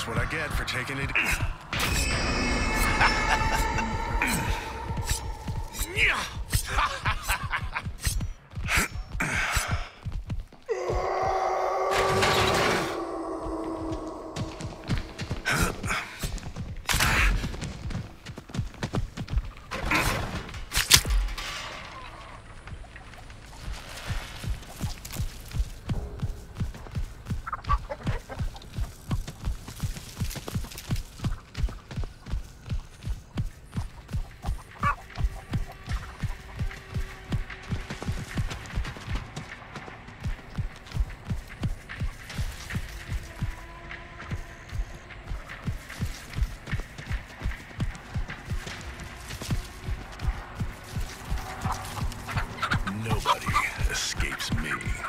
That's what I get for taking it. Nobody escapes me.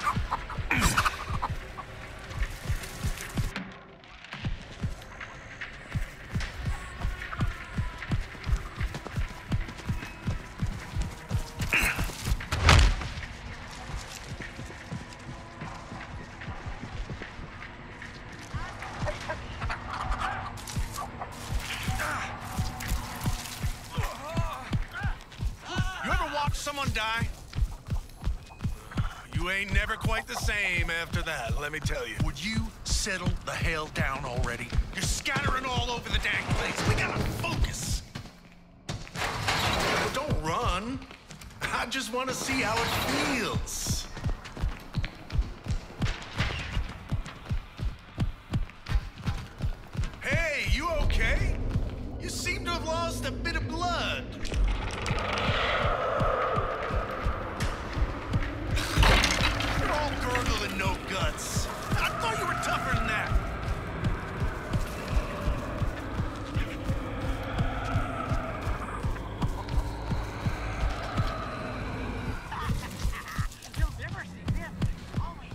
You ever watch someone die? You ain't never quite the same after that, let me tell you. Would you settle the hell down already? You're scattering all over the dang place. We gotta focus. Well, don't run. I just want to see how it feels. Hey, you okay? You seem to have lost a bit of blood. Gurgle and no guts. I thought you were tougher than that. You'll never see this. Always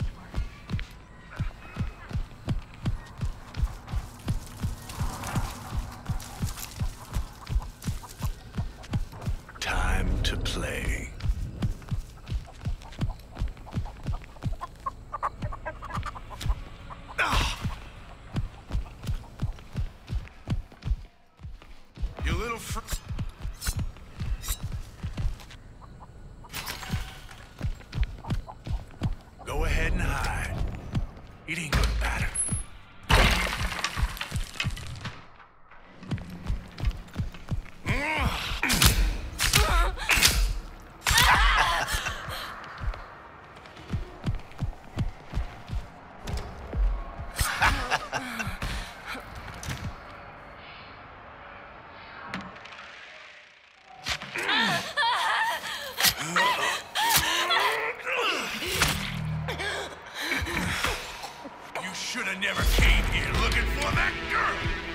Time to play. You little Go ahead and hide. It ain't gonna matter. You should have never came here looking for that girl.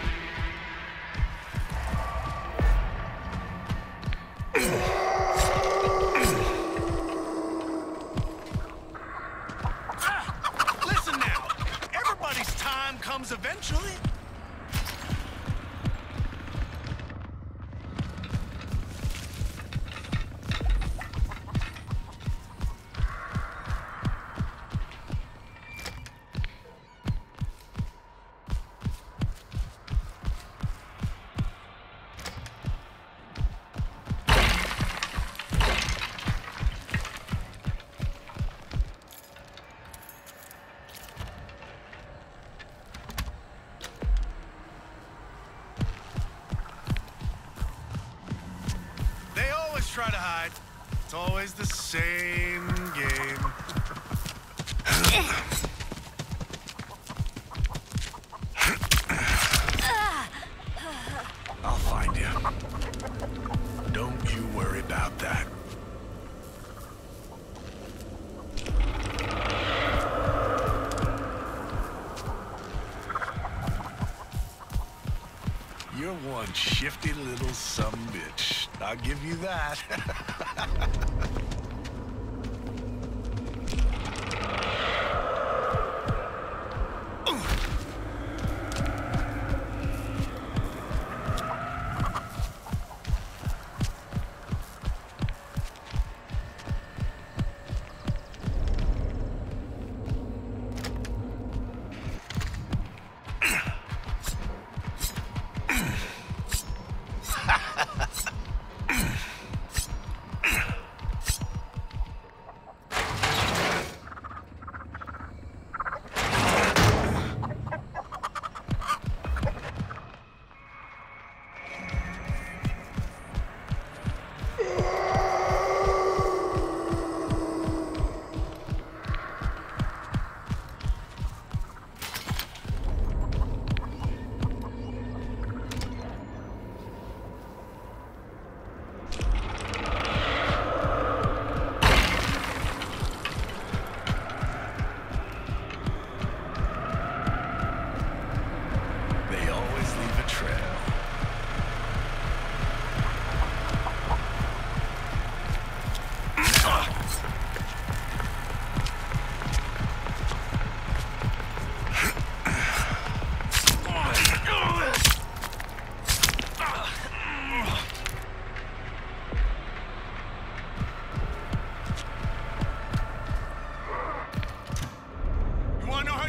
Listen now, everybody's time comes eventually. Try to hide. It's always the same game. I'll find you. Don't you worry about that. You're one shifty little sumbitch. I'll give you that.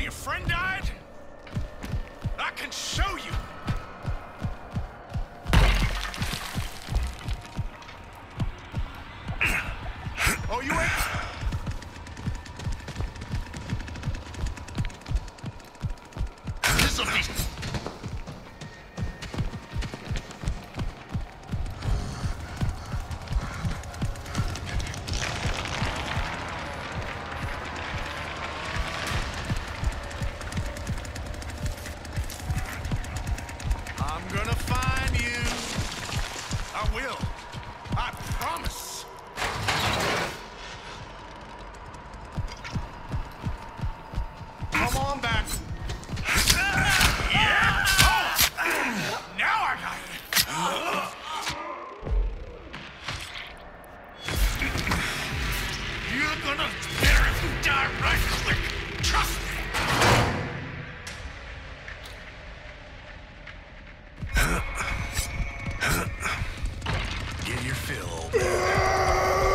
your friend died? I can show you. Oh, you ain't... This'll be... I'm gonna find you. I will. I promise. Come on back. Yeah! Oh! Now I got it. You're gonna better if you die right quick. Trust me. Get your fill, old man.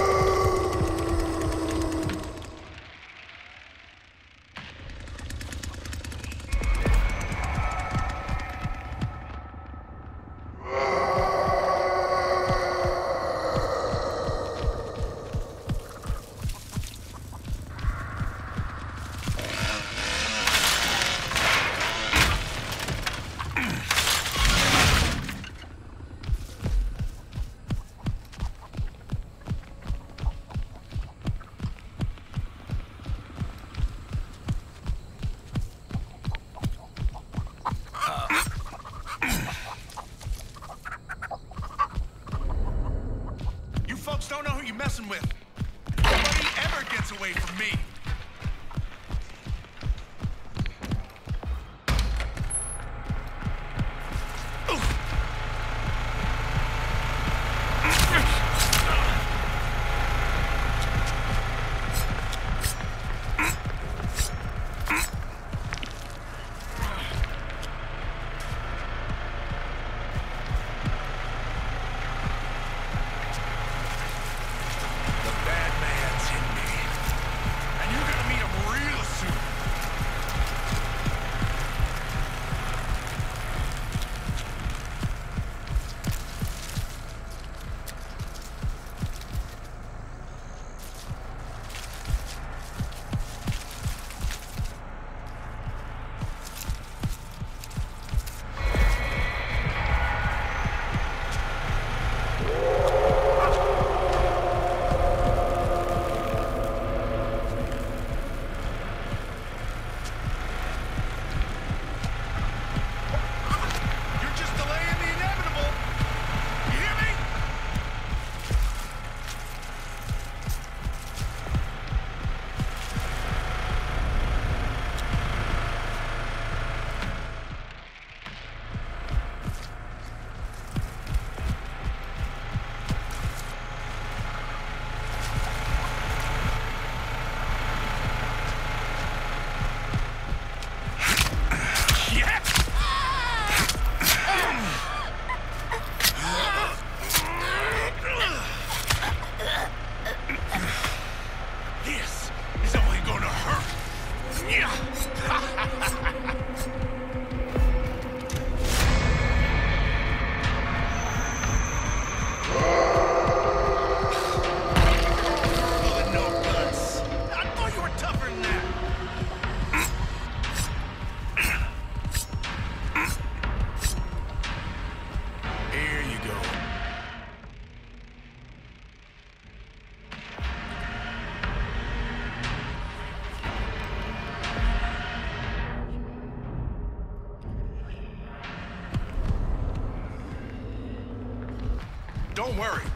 You folks don't know who you're messing with. Nobody ever gets away from me. The bad man's in me. And you're gonna meet him real soon. You're just delaying the inevitable. You hear me? Yeah! This is only gonna hurt. Yeah. Pulling no guts. I thought you were tougher than that. Here you go. Don't worry.